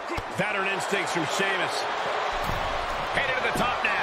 Veteran instincts from Sheamus. Headed to the top now.